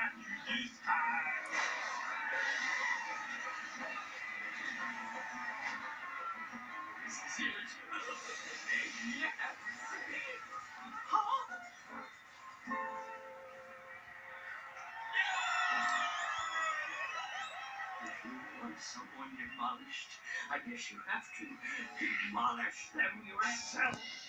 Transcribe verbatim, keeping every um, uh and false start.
This time. This is it. Yes. Huh? If you want someone demolished, I guess you have to demolish them yourself.